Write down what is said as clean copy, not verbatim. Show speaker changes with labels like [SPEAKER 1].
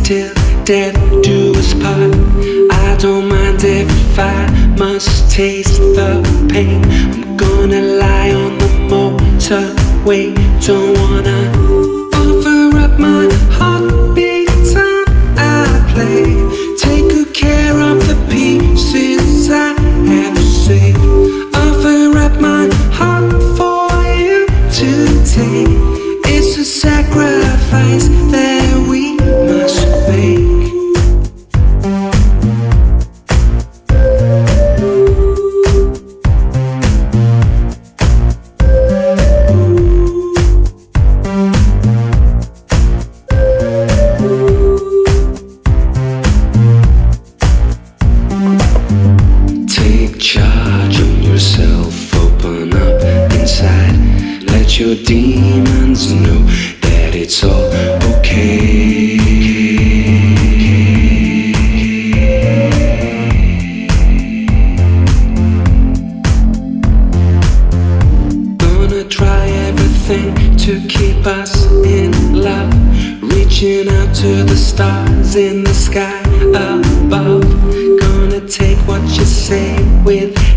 [SPEAKER 1] till death do us part. I don't mind if I must taste the pain. I'm gonna lie on the motorway, don't wanna offer up my heartbeat on airplay. Take good care of the pieces I have saved. Offer up my heart for you to take. It's a sacrifice that we must make. Charge on yourself, open up inside. Let your demons know that it's all okay. Gonna try everything to keep us in love, reaching out to the stars in the sky above. Gonna take what you say with